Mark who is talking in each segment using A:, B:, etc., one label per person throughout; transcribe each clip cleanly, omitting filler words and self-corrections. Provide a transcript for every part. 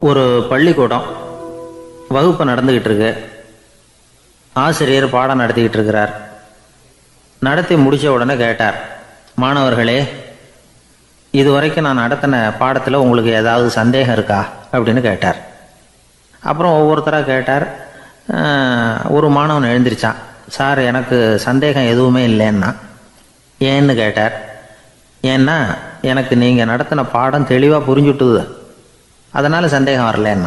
A: ஒரு பள்ளிக்கூடம் வகுப்பு நடந்துகிட்டு இருக்கு. ஆசிரியர் பாடம் நடத்திக்கிட்டு இருக்கிறார். நடத்தி முடிச்ச உடனே கேட்டார், மாணவர்களே, இதுவரைக்கும் நான் நடத்தின பாடத்தில் உங்களுக்கு ஏதாவது சந்தேகம் இருக்கா அப்படின்னு கேட்டார். அப்புறம் ஒவ்வொருத்தராக கேட்டார். ஒரு மாணவன் எழுந்திருச்சான். சார், எனக்கு சந்தேகம் எதுவுமே இல்லைன்னா. ஏன்னு கேட்டார். ஏன்னா எனக்கு நீங்கள் நடத்தின பாடம் தெளிவாக புரிஞ்சுட்டுது, அதனால் சந்தேகம் வரலன்னா.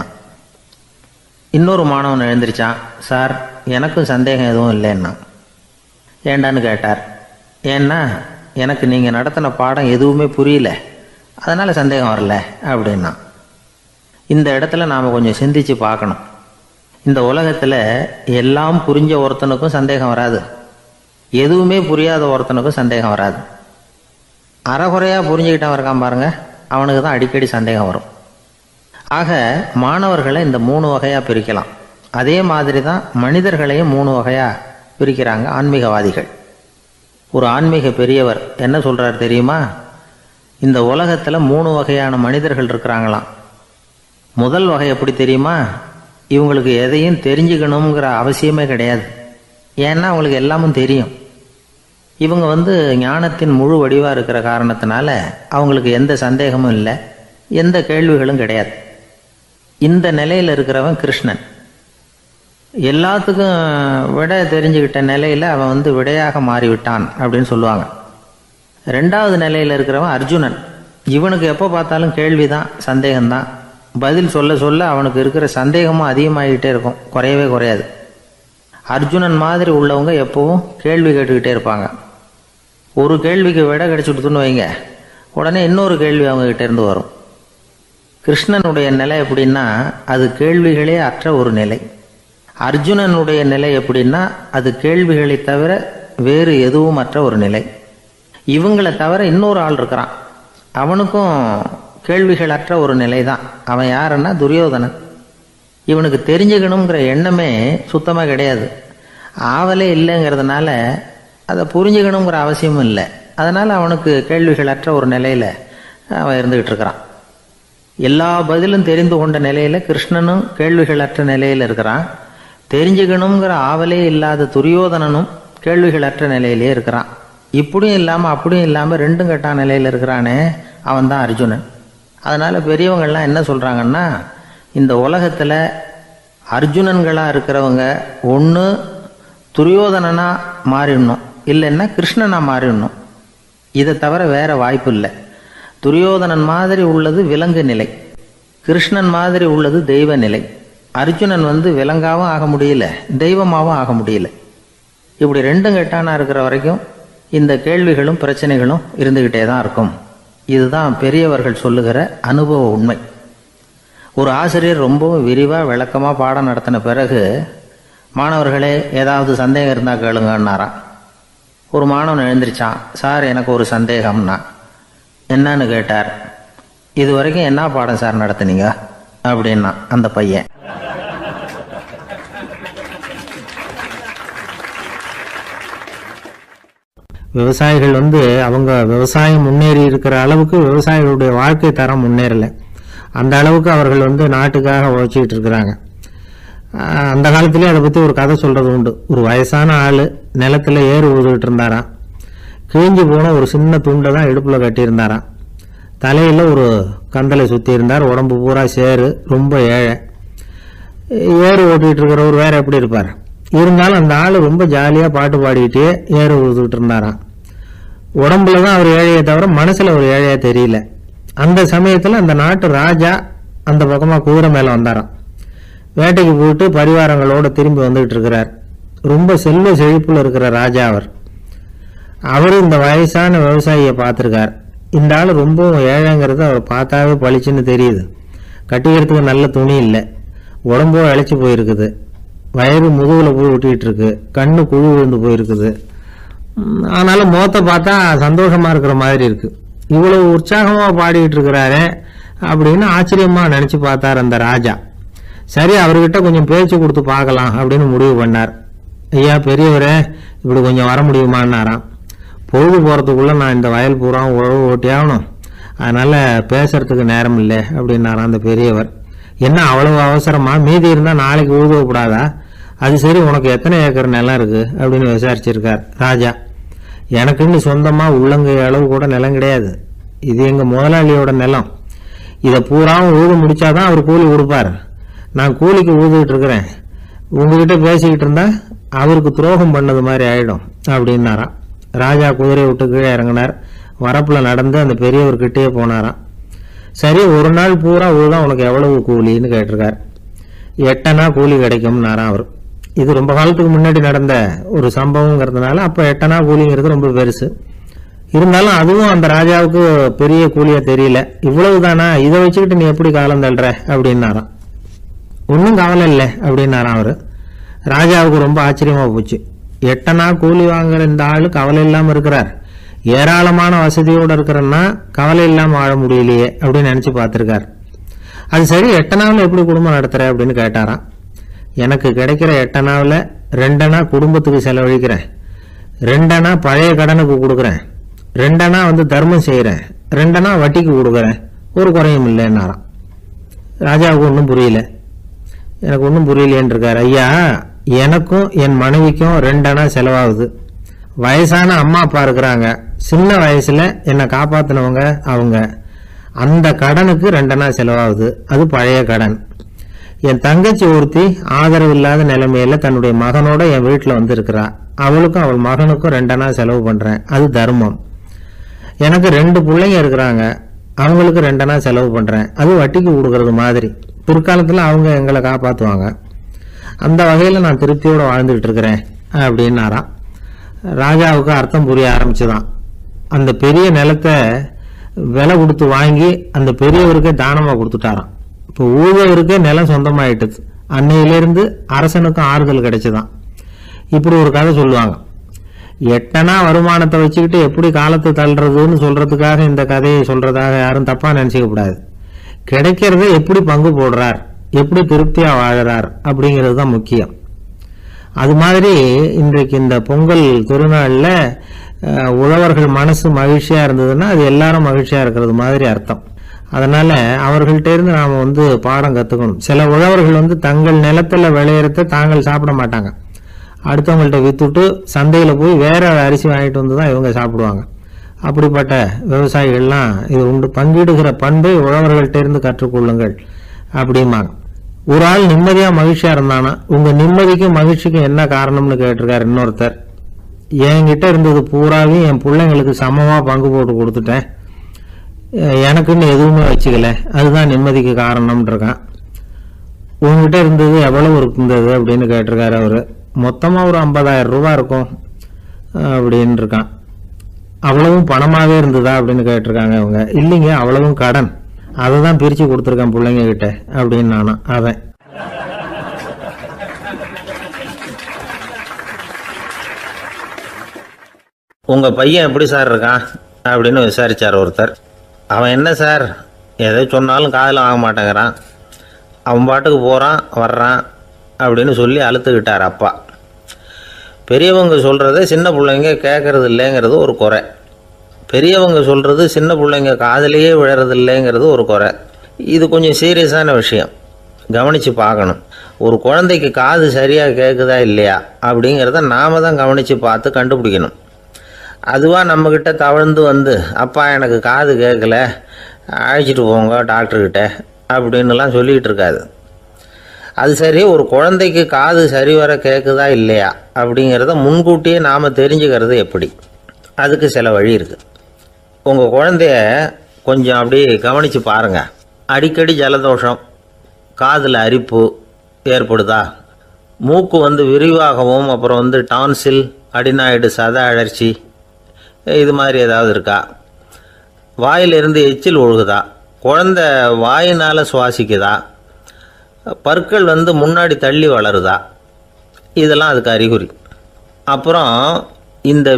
A: இன்னொரு மாணவன் எழுந்திருச்சான். சார், எனக்கும் சந்தேகம் எதுவும் இல்லைன்னா. ஏண்டான்னு கேட்டார். ஏன்னா எனக்கு நீங்கள் நடத்தின பாடம் எதுவுமே புரியல, அதனால் சந்தேகம் வரல அப்படின்னா. இந்த இடத்துல நாம் கொஞ்சம் சிந்திச்சு பார்க்கணும். இந்த உலகத்தில் எல்லாம் புரிஞ்ச ஒருத்தனுக்கும் சந்தேகம் வராது, எதுவுமே புரியாத ஒருத்தனுக்கும் சந்தேகம் வராது. அறகுறையாக புரிஞ்சுக்கிட்டவன் இருக்கான் பாருங்க, அவனுக்கு தான் அடிக்கடி சந்தேகம் வரும். ஆக மாணவர்களை இந்த 3 வகையாக பிரிக்கலாம். அதே மாதிரி தான் மனிதர்களையும் 3 வகையாக பிரிக்கிறாங்க ஆன்மீகவாதிகள். ஒரு ஆன்மீக பெரியவர் என்ன சொல்கிறார் தெரியுமா? இந்த உலகத்தில் 3 வகையான மனிதர்கள் இருக்கிறாங்களாம். முதல் வகை எப்படி தெரியுமா? இவங்களுக்கு எதையும் தெரிஞ்சுக்கணுங்கிற அவசியமே கிடையாது. ஏன்னா அவங்களுக்கு எல்லாமும் தெரியும். இவங்க ஞானத்தின் முழு வடிவாக இருக்கிற காரணத்தினால அவங்களுக்கு எந்த சந்தேகமும் இல்லை, எந்த கேள்விகளும் கிடையாது. இந்த நிலையில் இருக்கிறவன் கிருஷ்ணன். எல்லாத்துக்கும் விட தெரிஞ்சுக்கிட்ட நிலையில் அவன் விடையாக மாறிவிட்டான் அப்படின்னு சொல்லுவாங்க. 2வது நிலையில் இருக்கிறவன் அர்ஜுனன். இவனுக்கு எப்போ பார்த்தாலும் கேள்விதான், சந்தேகம்தான். பதில் சொல்ல சொல்ல அவனுக்கு இருக்கிற சந்தேகமும் அதிகமாகிக்கிட்டே இருக்கும், குறையவே குறையாது. அர்ஜுனன் மாதிரி உள்ளவங்க எப்பவும் கேள்வி கேட்டுக்கிட்டே இருப்பாங்க. ஒரு கேள்விக்கு விடை கிடைச்சுட்டுன்னு வைங்க, உடனே இன்னொரு கேள்வி அவங்ககிட்ட இருந்து வரும். கிருஷ்ணனுடைய நிலை எப்படின்னா அது கேள்விகளே அற்ற ஒரு நிலை. அர்ஜுனனுடைய நிலை எப்படின்னா அது கேள்விகளை தவிர வேறு எதுவும் அற்ற ஒரு நிலை. இவங்களை தவிர இன்னொரு ஆள் இருக்கிறான், அவனுக்கும் கேள்விகள் அற்ற ஒரு நிலை தான். அவன் யாருன்னா துரியோதனன். இவனுக்கு தெரிஞ்சுக்கணுங்கிற எண்ணமே சுத்தமாக கிடையாது. ஆவலே இல்லைங்கிறதுனால அதை புரிஞ்சுக்கணுங்கிற அவசியமும் இல்லை. அதனால் அவனுக்கு கேள்விகள் அற்ற ஒரு நிலையில் அவன் இருந்துகிட்டு இருக்கிறான். எல்லா பதிலும் தெரிந்து கொண்ட நிலையில் கிருஷ்ணனும் கேள்விகள் அற்ற நிலையில் இருக்கிறான். தெரிஞ்சுக்கணுங்கிற ஆவலே இல்லாத துரியோதனனும் கேள்விகள் அற்ற நிலையிலே இருக்கிறான். இப்படியும் இல்லாமல் அப்படியும் இல்லாமல் 2ம் கெட்டான் நிலையில் இருக்கிறானே, அவன் தான் அர்ஜுனன். அதனால் பெரியவங்கள்லாம் என்ன சொல்கிறாங்கன்னா, இந்த உலகத்தில் அர்ஜுனன்களாக இருக்கிறவங்க ஒன்று துரியோதனனாக மாறிடணும், இல்லைன்னா கிருஷ்ணனாக மாறிடணும். இதை தவிர வேற வாய்ப்பு இல்லை. துரியோதனன் மாதிரி உள்ளது விலங்கு நிலை, கிருஷ்ணன் மாதிரி உள்ளது தெய்வ நிலை. அர்ஜுனன் விலங்காவும் ஆக முடியல, தெய்வமாகவும் ஆக முடியல. இப்படி 2ம் கெட்டானா இருக்கிற வரைக்கும் இந்த கேள்விகளும் பிரச்சனைகளும் இருந்துக்கிட்டே தான் இருக்கும். இதுதான் பெரியவர்கள் சொல்லுகிற அனுபவ உண்மை. ஒரு ஆசிரியர் ரொம்பவும் விரிவாக விளக்கமாக பாடம் நடத்தின பிறகு, மாணவர்களே, ஏதாவது சந்தேகம் இருந்தால் கேளுங்கன்னாராம். ஒரு மாணவன் எழுந்திருச்சான். சார், எனக்கு ஒரு சந்தேகம்னா. என்னன்னு கேட்டார். இது வரைக்கும் என்ன பாடம் சார் நடத்துனீங்க அப்படின்னா அந்த பையன். விவசாயிகள் அவங்க விவசாயம் முன்னேறி இருக்கிற அளவுக்கு விவசாயிகளுடைய வாழ்க்கை தரம் முன்னேறலை. அந்த அளவுக்கு அவர்கள் நாட்டுக்காக உழைச்சிக்கிட்டு இருக்கிறாங்க. அந்த காலத்திலே அதை பற்றி ஒரு கதை சொல்கிறது உண்டு. ஒரு வயசான ஆள் நிலத்தில் ஏறு ஊதுகிட்டு இருந்தாராம். கிழிஞ்சு போன ஒரு சின்ன துண்டை தான் இடுப்பில் கட்டியிருந்தாராம். தலையில் ஒரு கந்தலை சுற்றி இருந்தார். உடம்பு பூரா சேரு, ரொம்ப ஏழை. ஏறு ஓட்டிகிட்டு இருக்கிறவர் வேறு எப்படி இருப்பார்? இருந்தாலும் அந்த ஆள் ரொம்ப ஜாலியாக பாட்டு பாடிக்கிட்டே ஏறு ஊதுகிட்டு இருந்தாராம். உடம்புல தான் அவர் ஏழையை தவிர மனசில் ஒரு ஏழையாக தெரியல. அந்த சமயத்தில் அந்த நாட்டு ராஜா அந்த பக்கமாக குதிரை மேலே வந்தாராம். வேட்டைக்கு போயிட்டு பரிவாரங்களோடு திரும்பி வந்துகிட்டு இருக்கிறார். ரொம்ப செல்வ செழிப்பில் இருக்கிற ராஜா அவர். அவரும் இந்த வயசான விவசாயியை பார்த்துருக்கார். இந்த ஆள் ரொம்பவும் ஏழைங்கிறது அவர் பார்த்தாவே பளிச்சுன்னு தெரியுது. கட்டிக்கிறதுக்கு நல்ல துணி இல்லை, உடம்போ இழைச்சி போயிருக்குது, வயிறு முதுகில் போய் ஒட்டிக்கிட்டு இருக்கு, கண்ணு குழு விழுந்து போயிருக்குது. ஆனாலும் முகத்தை பார்த்தா சந்தோஷமாக இருக்கிற மாதிரி இருக்கு. இவ்வளவு உற்சாகமாக பாடிக்கிட்டு இருக்கிறாரே அப்படின்னு ஆச்சரியமாக நினச்சி பார்த்தார் அந்த ராஜா. சரி, அவர்கிட்ட கொஞ்சம் பேச்சு கொடுத்து பார்க்கலாம் அப்படின்னு முடிவு பண்ணார். ஐயா பெரியவரே, இப்படி கொஞ்சம் வர முடியுமான்னாராம். பொழுது போகிறதுக்குள்ளே நான் இந்த வயல் பூரா உழவு ஓட்டி ஆகணும், அதனால் பேசுறதுக்கு நேரம் இல்லை அப்படின்னாராம் அந்த பெரியவர். என்ன அவ்வளவு அவசரமா? மீதி இருந்தால் நாளைக்கு உழுதக்கூடாதா? அது சரி, உனக்கு எத்தனை ஏக்கர் நிலம் இருக்கு அப்படின்னு விசாரிச்சிருக்கார் ராஜா. எனக்குன்னு சொந்தமாக உள்ளங்கை அளவு கூட நிலம் கிடையாது. இது எங்கள் முதலாளியோட நிலம். இதை பூராவும் உழுது முடிச்சாதான் அவர் கூலி கொடுப்பார். நான் கூலிக்கு உழுதுகிட்டு இருக்கிறேன். உங்ககிட்ட பேசிக்கிட்டு இருந்தா அவருக்கு துரோகம் பண்ணது மாதிரி ஆயிடும் அப்படின்னாராம். ராஜா குதிரையை விட்டு கீழே இறங்கினார். வரப்பில் நடந்து அந்த பெரியவர்கிட்டயே போனாராம். சரி, ஒரு நாள் பூரா உழுதான் உனக்கு எவ்வளவு கூலின்னு கேட்டிருக்கார். 8 அணா கூலி கிடைக்கும்னாராம் அவர். இது ரொம்ப காலத்துக்கு முன்னாடி நடந்த ஒரு சம்பவங்கிறதுனால அப்போ 8 அணா கூலிங்கிறது ரொம்ப பெருசு. இருந்தாலும் அதுவும் அந்த ராஜாவுக்கு பெரிய கூலியா தெரியல. இவ்வளவு தானா, இதை வச்சுக்கிட்டு நீ எப்படி காலம் தள்ளுற அப்படின்னாராம். ஒன்றும் கவலை இல்லை அப்படின்னாராம் அவர். ராஜாவுக்கு ரொம்ப ஆச்சரியமா போச்சு. 8 அணா கூலி வாங்குற இந்த ஆளு கவலை இல்லாமல் இருக்கிறார். ஏராளமான வசதியோடு இருக்கிறன்னா கவலை இல்லாமல் வாழ முடியலையே அப்படின்னு நினச்சி பார்த்துருக்கார். அது சரி, 8 அணாவில் எப்படி குடும்பம் நடத்துகிற அப்படின்னு கேட்டாராம். எனக்கு கிடைக்கிற 8 அணாவில் 2 அணா குடும்பத்துக்கு செலவழிக்கிறேன், 2 அணா பழைய கடனுக்கு கொடுக்குறேன், 2 அணா தர்மம் செய்கிறேன், 2 அணா வட்டிக்கு கொடுக்குறேன், ஒரு குறையும் இல்லைன்னாராம். ராஜாவுக்கு ஒன்றும் புரியல. எனக்கு ஒன்றும் புரியலேன்னு இருக்கார். ஐயா, எனக்கும் என் மனைவிக்கும் 2 அணா செலவாகுது. வயசான அம்மா அப்பா இருக்கிறாங்க. சின்ன வயசுல என்னை காப்பாத்தினவங்க அவங்க. அந்த கடனுக்கு 2 அணா செலவாகுது. அது பழைய கடன். என் தங்கச்சி ஒருத்தி ஆதரவு இல்லாத நிலைமையில தன்னுடைய மகனோட என் வீட்டில் இருக்கிறா. அவளுக்கும் அவள் மகனுக்கும் 2 அணா செலவு பண்றேன். அது தர்மம். எனக்கு 2 பிள்ளைங்க இருக்கிறாங்க. அவங்களுக்கு 2 அணா செலவு பண்றேன். அது வட்டிக்கு கொடுக்கறது மாதிரி. பிற்காலத்தில் அவங்க எங்களை காப்பாற்றுவாங்க. அந்த வகையில் நான் திருப்தியோட வாழ்ந்துகிட்டு இருக்கிறேன் அப்படின்னாராம். ராஜாவுக்கு அர்த்தம் புரிய ஆரம்பிச்சுதான். அந்த பெரிய நிலத்தை விலை கொடுத்து வாங்கி அந்த பெரியவருக்கே தானமாக கொடுத்துட்டாராம். இப்போ ஊழவருக்கே நிலம் சொந்தமாயிட்டுது. அன்னையிலிருந்து அரசனுக்கும் ஆறுதல் கிடைச்சுதான். இப்படி ஒரு கதை சொல்லுவாங்க. 8 அணா வருமானத்தை வச்சுக்கிட்டு எப்படி காலத்தை தள்ளுறதுன்னு சொல்றதுக்காக இந்த கதையை சொல்றதாக யாரும் தப்பா நினைச்சுக்க கூடாது. கிடைக்கிறத எப்படி பங்கு போடுறார், எப்படி திருப்தியா வாழறார் அப்படிங்கிறது தான் முக்கியம். அது மாதிரி இன்றைக்கு இந்த பொங்கல் திருநாளில் உழவர்கள் மனசு மகிழ்ச்சியா இருந்ததுன்னா அது எல்லாரும் மகிழ்ச்சியா இருக்கிறது மாதிரி அர்த்தம். அதனால அவர்கள்ட்ட இருந்து நாம் பாடம் கற்றுக்கணும். சில உழவர்கள் தங்கள் நிலத்தில் விளையிறத தாங்கள் சாப்பிட மாட்டாங்க. அடுத்தவங்கள்ட்ட வித்துட்டு சந்தையில் போய் வேற அரிசி வாங்கிட்டு வந்து தான் இவங்க சாப்பிடுவாங்க. அப்படிப்பட்ட விவசாயிகள்லாம் இது உண்டு. பங்கிடுகிற பண்பை உழவர்கள்ட்ட இருந்து கற்றுக்கொள்ளுங்கள் அப்படிம்பாங்க. ஒரு ஆள் நிம்மதியா மகிழ்ச்சியா இருந்தானா உங்க நிம்மதிக்கும் மகிழ்ச்சிக்கும் என்ன காரணம்னு கேட்டிருக்காரு இன்னொருத்தர். என்கிட்ட இருந்தது பூராவையும் என் பிள்ளைங்களுக்கு சமமா பங்கு போட்டு கொடுத்துட்டேன், எனக்குன்னு எதுவுமே வச்சுக்கல, அதுதான் நிம்மதிக்கு காரணம்னு இருக்கான். உங்ககிட்ட இருந்தது எவ்வளவு இருந்தது அப்படின்னு கேட்டிருக்காரு அவரு. மொத்தமா ஒரு 50,000 ரூபாய் இருக்கும் அப்படின்னு இருக்கான். அவ்வளவும் பணமாவே இருந்ததா அப்படின்னு கேட்டிருக்காங்க அவங்க. இல்லைங்க, அவ்வளவும் கடன், அதை தான் பிரிச்சு கொடுத்துருக்கேன் பிள்ளைங்க கிட்ட அப்படின்னு நானா. அவன்
B: உங்க பையன் எப்படி சார் இருக்கான் அப்படின்னு விசாரிச்சார் ஒருத்தர். அவன் என்ன சார், எதை சொன்னாலும் காதில் வாங்க மாட்டேங்கிறான், அவன் பாட்டுக்கு போகிறான் வர்றான் அப்படின்னு சொல்லி அழுத்துக்கிட்டார் அப்பா. பெரியவங்க சொல்கிறத சின்ன பிள்ளைங்க கேட்கறது இல்லைங்கிறது ஒரு குறை. பெரியவங்க சொல்கிறது சின்ன பிள்ளைங்க காதலையே விழறது இல்லைங்கிறது ஒரு குறை. இது கொஞ்சம் சீரியஸான விஷயம், கவனித்து பார்க்கணும். ஒரு குழந்தைக்கு காது சரியாக கேட்குதா இல்லையா அப்படிங்கிறத நாம் தான் கவனித்து பார்த்து கண்டுபிடிக்கணும். அதுவாக நம்மக்கிட்ட தவழ்ந்து அப்பா எனக்கு காது கேட்கல, அழைச்சிட்டு போங்க டாக்டர்கிட்ட அப்படின்னுலாம் சொல்லிக்கிட்டு இருக்காது. அது சரி, ஒரு குழந்தைக்கு காது சரிவர கேட்குதா இல்லையா அப்படிங்கிறத முன்கூட்டியே நாம் தெரிஞ்சுக்கிறது எப்படி? அதுக்கு சில வழி இருக்குது. உங்கள் குழந்தைய கொஞ்சம் அப்படி கவனித்து பாருங்கள். அடிக்கடி ஜலதோஷம், காதில் அரிப்பு ஏற்படுதா, மூக்கு விரிவாகவும் அப்புறம் டான்சில், அடினாய்டு, சத அழற்சி இது மாதிரி ஏதாவது இருக்கா, வாயிலிருந்து எச்சில் ஒழுகுதா, குழந்தை வாயினால் சுவாசிக்குதா, பற்கள் முன்னாடி தள்ளி வளருதா, இதெல்லாம் அதுக்கு அறிகுறி. அப்புறம் இந்த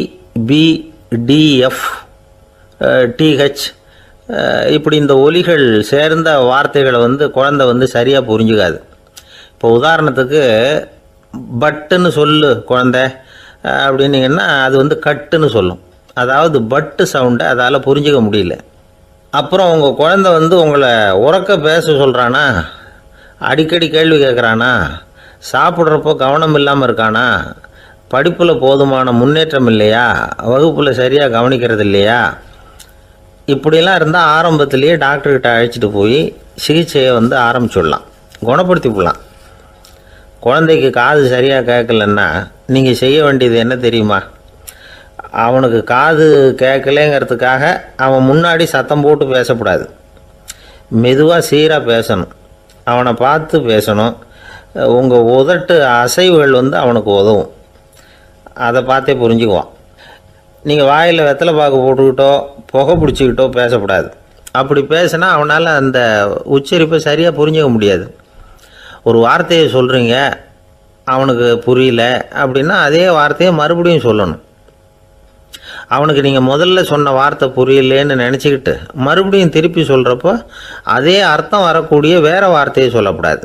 B: VBDF TH இப்படி இந்த ஒலிகள் சேர்ந்த வார்த்தைகளை குழந்தை சரியாக புரிஞ்சுக்காது. இப்போ உதாரணத்துக்கு பட்டுன்னு சொல்லு குழந்தை அப்படின்னீங்கன்னா அது கட்டுன்னு சொல்லும். அதாவது பட்டு சவுண்டை அதால் புரிஞ்சிக்க முடியல. அப்புறம் உங்கள் குழந்தை வந்து உங்களை உறக்க பேச சொல்கிறானா, அடிக்கடி கேள்வி கேட்குறானா, சாப்பிட்றப்போ கவனம் இல்லாமல் இருக்கானா, படிப்பில் போதுமான முன்னேற்றம் இல்லையா, வகுப்பில் சரியாக கவனிக்கிறது இல்லையா, இப்படிலாம் இருந்தால் ஆரம்பத்திலேயே டாக்டர்கிட்ட அழைச்சிட்டு போய் சிகிச்சையை வந்து ஆரம்பிச்சுடலாம், குணப்படுத்திவிடலாம். குழந்தைக்கு காது சரியாக கேட்கலன்னா நீங்கள் செய்ய வேண்டியது என்ன தெரியுமா? அவனுக்கு காது கேட்கலேங்கிறதுக்காக அவன் முன்னாடி சத்தம் போட்டு பேசக்கூடாது. மெதுவாக சீராக பேசணும், அவனை பார்த்து பேசணும். உங்கள் உதட்டு அசைவுகள் வந்து அவனுக்கு உதவும், அதை பார்த்தே புரிஞ்சுக்குவான். நீங்கள் வாயில் வெத்தலை பாக்கு போட்டுக்கிட்டோ புகை பிடிச்சிக்கிட்டோ பேசக்கூடாது. அப்படி பேசினா அவனால் அந்த உச்சரிப்பை சரியாக புரிஞ்சிக்க முடியாது. ஒரு வார்த்தையை சொல்கிறீங்க, அவனுக்கு புரியல அப்படின்னா அதே வார்த்தையை மறுபடியும் சொல்லணும். அவனுக்கு நீங்கள் முதல்ல சொன்ன வார்த்தை புரியலேன்னு நினச்சிக்கிட்டு மறுபடியும் திருப்பி சொல்கிறப்போ அதே அர்த்தம் வரக்கூடிய வேறு வார்த்தையை சொல்லக்கூடாது.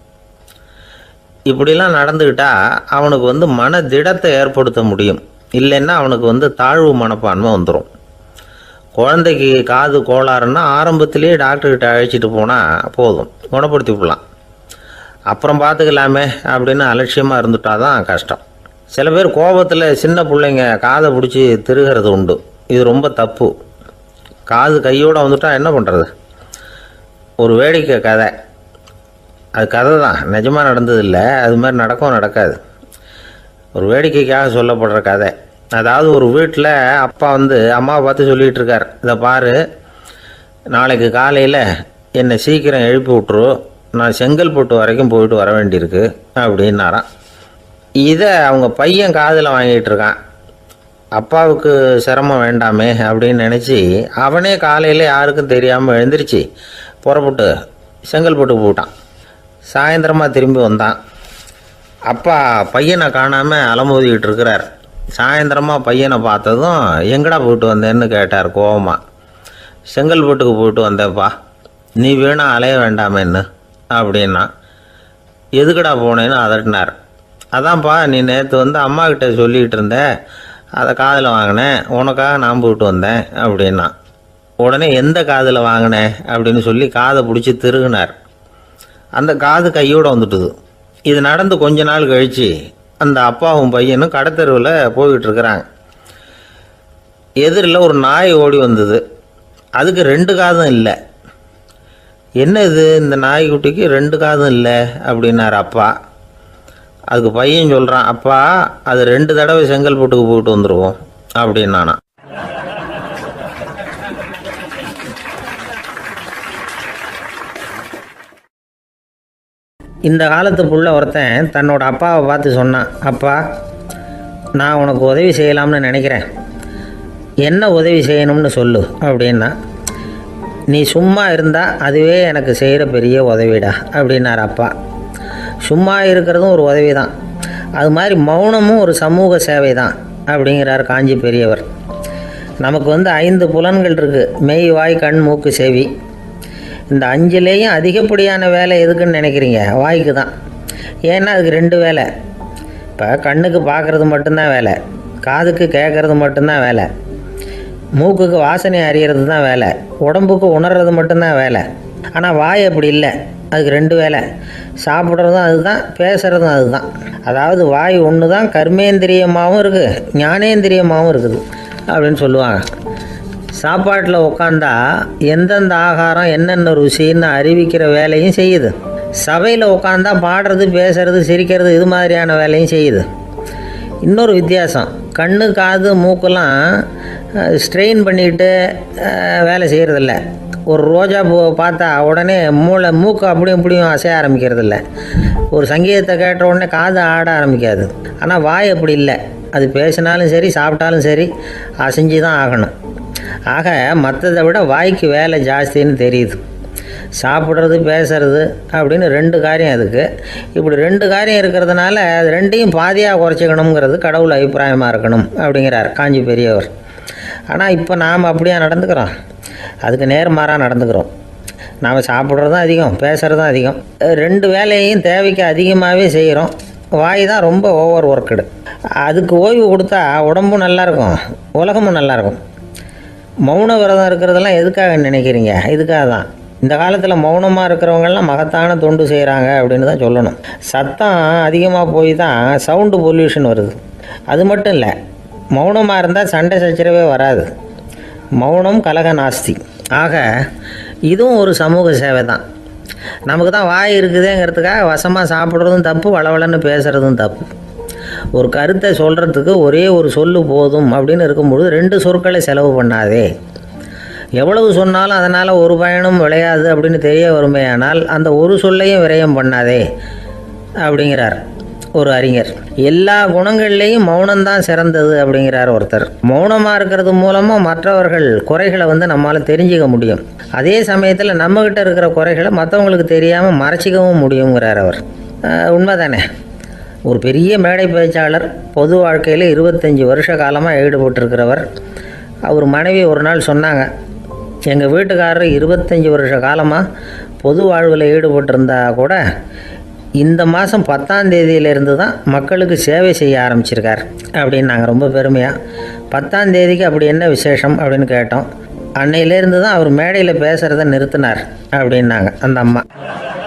B: இப்படிலாம் நடந்துக்கிட்டால் அவனுக்கு வந்து மன திடத்தை ஏற்படுத்த முடியும். இல்லைன்னா அவனுக்கு வந்து தாழ்வு மனப்பான்மை வந்துடும். குழந்தைக்கு காது கோளாறுன்னா ஆரம்பத்திலேயே டாக்டர்கிட்ட அழைச்சிட்டு போனால் போதும், குணப்படுத்தி விடலாம். அப்புறம் பார்த்துக்கலாமே அப்படின்னு அலட்சியமாக இருந்துட்டா தான் கஷ்டம். சில பேர் கோபத்தில் சின்ன பிள்ளைங்க காதை பிடிச்சி திருகிறது உண்டு. இது ரொம்ப தப்பு. காது கையோடு வந்துட்டால் என்ன பண்ணுறது? ஒரு வேடிக்கை கதை, அது கதை தான், நிஜமாக நடந்ததில்லை, அது மாதிரி நடக்கவும் நடக்காது. ஒரு வேடிக்கைக்காக சொல்லப்படுற கதை. அதாவது ஒரு வீட்டில் அப்பா வந்து அம்மாவை பார்த்து சொல்லிகிட்டு இருக்கார், இதை பாரு, நாளைக்கு காலையில் என்னை சீக்கிரம் எழுப்பி விட்ரு, நான் செங்கல்பட்டு வரைக்கும் போயிட்டு வர வேண்டியிருக்கு அப்படின்னாராம். இதை அவங்க பையன் காதில் வாங்கிட்டு இருக்கான். அப்பாவுக்கு சிரமம் வேண்டாமே அப்படின்னு நினச்சி அவனே காலையில் யாருக்கும் தெரியாமல் எழுந்திரிச்சு புறப்பட்டு செங்கல்பட்டு போட்டான். சாயந்தரமாக திரும்பி வந்தான். அப்பா பையனை காணாமல் அலமோதிக்கிட்டு இருக்கிறார். சாயந்தரமாக பையனை பார்த்ததும் எங்கடா போயிட்டு வந்தேன்னு கேட்டார் கோவமாக. செங்கல்பட்டுக்கு போயிட்டு வந்தேப்பா, நீ வேணா அலைய வேண்டாமேன்னு அப்படின்னா. எதுக்கடா போனேன்னு அதட்டினார். அதான்ப்பா, நீ நேற்று வந்து அம்மா கிட்ட சொல்லிகிட்டு இருந்த, அதை காதில் வாங்கினேன், உனக்காக நான் போயிட்டு வந்தேன் அப்படின்னா. உடனே எந்த காதில் வாங்கினேன் அப்படின்னு சொல்லி காதை பிடிச்சி திருகினார். அந்த காது கையோடு வந்துட்டுது. இது நடந்து கொஞ்ச நாள் கழித்து அந்த அப்பாவும் பையனும் கடத்தெருவில் போய்கிட்டு இருக்கிறாங்க. எதிரில் ஒரு நாய் ஓடி வந்தது. அதுக்கு 2 காதும் இல்லை. என்ன இது, இந்த நாய்க்குட்டிக்கு 2 காதும் இல்லை அப்படின்னார் அப்பா. அதுக்கு பையன் சொல்கிறான், அப்பா அது 2 தடவை செங்கல்பட்டுக்கு போயிட்டு வந்துடுவோம் அப்படின்னானா. இந்த காலத்து புள்ள ஒருத்தன் தன்னோட அப்பாவை பார்த்து சொன்னான், அப்பா நான் உனக்கு உதவி செய்யலாம்னு நினைக்கிறேன், என்ன உதவி செய்யணும்னு சொல்லு அப்படின்னா. நீ சும்மா இருந்தால் அதுவே எனக்கு செய்கிற பெரிய உதவிடா அப்படின்னார் அப்பா. சும்மா இருக்கிறதும் ஒரு உதவி தான், அது மாதிரி மௌனமும் ஒரு சமூக சேவை தான் அப்படிங்கிறார் காஞ்சி பெரியவர். நமக்கு வந்து 5 புலன்கள் இருக்குது, மெய், வாய், கண், மூக்கு, செவி. இந்த 5லேயும் அதிகப்படியான வேலை எதுக்குன்னு நினைக்கிறீங்க? வாய்க்கு தான். ஏன்னா அதுக்கு 2 வேலை. இப்போ கண்ணுக்கு பார்க்குறது மட்டும்தான் வேலை, காதுக்கு கேட்குறது மட்டும்தான் வேலை, மூக்குக்கு வாசனை அறியறது தான் வேலை, உடம்புக்கு உணர்றது மட்டும்தான் வேலை. ஆனால் வாய் அப்படி இல்லை, அதுக்கு 2 வேலை. சாப்பிட்றதும் அதுதான், பேசுகிறதும் அதுதான். அதாவது வாய் ஒன்று தான் கர்மேந்திரியமாகவும் இருக்குது, ஞானேந்திரியமாகவும் இருக்குது அப்படின்னு சொல்லுவாங்க. சாப்பாட்டில் உட்காந்தா எந்தெந்த ஆகாரம் என்னென்ன ருசின்னு அறிவிக்கிற வேலையும் செய்யுது. சபையில் உட்காந்தா பாடுறது, பேசுறது, சிரிக்கிறது, இது மாதிரியான வேலையும் செய்யுது. இன்னொரு வித்தியாசம், கண்ணு, காது, மூக்கெல்லாம் ஸ்ட்ரெயின் பண்ணிக்கிட்டு வேலை செய்கிறதில்ல. ஒரு ரோஜா பூவை பார்த்தா உடனே மூக்கு அப்படியும் இப்படியும் அசைய ஆரம்பிக்கிறதில்ல. ஒரு சங்கீதத்தை கேட்ட உடனே காது ஆட ஆரம்பிக்காது. ஆனால் வாய் அப்படி இல்லை, அது பேசினாலும் சரி சாப்பிட்டாலும் சரி அசைஞ்சு தான் ஆகணும். ஆக மற்றதை விட வாய்க்கு வேலை ஜாஸ்தின்னு தெரியுது. சாப்பிட்றது, பேசுறது அப்படின்னு 2 காரியம் அதுக்கு. இப்படி 2 காரியம் இருக்கிறதுனால அது 2ஐயும் பாதியாக குறைச்சிக்கணுங்கிறது கடவுள் அபிப்பிராயமாக இருக்கணும் அப்படிங்கிறார் காஞ்சி பெரியவர். ஆனால் இப்போ நாம் அப்படியா நடந்துக்கிறோம்? அதுக்கு நேர்மாறாக நடந்துக்கிறோம். நாம் சாப்பிட்றதும் அதிகம், பேசுகிறதும் அதிகம், 2 வேலையையும் தேவைக்கு அதிகமாகவே செய்கிறோம். வாய் தான் ரொம்ப ஓவர் ஒர்க்குடு. அதுக்கு ஓய்வு கொடுத்தா உடம்பும் நல்லாயிருக்கும், உலகமும் நல்லாயிருக்கும். மௌன விரதம் இருக்கிறதெல்லாம் எதுக்காக நினைக்கிறீங்க? இதுக்காக தான். இந்த காலத்தில் மௌனமாக இருக்கிறவங்கெல்லாம் மகத்தான தொண்டு செய்கிறாங்க அப்படின்னு தான் சொல்லணும். சத்தம் அதிகமாக போய் தான் சவுண்டு பொல்யூஷன் வருது. அது மட்டும் இல்லை, மௌனமாக இருந்தால் சண்டை சச்சரவே வராது. மௌனம் கலக நாஸ்தி. ஆக இதுவும் ஒரு சமூக சேவை தான். நமக்கு தான் வாய் இருக்குதுங்கிறதுக்காக வசமாக சாப்பிட்றதும் தப்பு, வளவளன்னு பேசுகிறதும் தப்பு. ஒரு கருத்தை சொல்கிறதுக்கு ஒரே ஒரு சொல்லு போதும் அப்படின்னு இருக்கும்பொழுது 2 சொற்களை செலவு பண்ணாதே. எவ்வளவு சொன்னாலும் அதனால் ஒரு பயனும் விளையாது அப்படின்னு தெரிய வருமே, ஆனால் அந்த ஒரு சொல்லையும் விரயம் பண்ணாதே அப்படிங்கிறார் ஒரு அறிஞர். எல்லா குணங்கள்லேயும் மௌனம்தான் சிறந்தது அப்படிங்கிறார் ஒருத்தர். மௌனமாக இருக்கிறது மூலமாக மற்றவர்கள் குறைகளை நம்மளால் தெரிஞ்சிக்க முடியும். அதே சமயத்தில் நம்மக்கிட்ட இருக்கிற குறைகளை மற்றவங்களுக்கு தெரியாமல் மறைச்சிக்கவும் முடியுங்கிறார் அவர். உண்மை தானே? ஒரு பெரிய மேடை பேச்சாளர், பொது வாழ்க்கையில் 25 வருஷ காலமாக ஈடுபட்டிருக்கிறவர். அவர் மனைவி ஒரு நாள் சொன்னாங்க, எங்கள் வீட்டுக்காரர் 25 வருஷ காலமாக பொது வாழ்வில் ஈடுபட்டிருந்தா கூட இந்த மாதம் 10ஆம் தேதியிலேருந்து தான் மக்களுக்கு சேவை செய்ய ஆரம்பிச்சிருக்கார் அப்படின்னு நாங்கள் ரொம்ப பெருமையாக. 10ஆம் தேதிக்கு அப்படி என்ன விசேஷம் அப்படின்னு கேட்டோம். அன்னையிலேருந்து தான் அவர் மேடையில் பேசுகிறத நிறுத்தினார் அப்படின்னாங்க அந்த அம்மா.